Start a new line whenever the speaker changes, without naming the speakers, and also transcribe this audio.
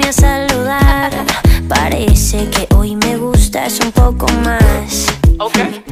a saludar. Parece que hoy me gustas un poco más.
Okay.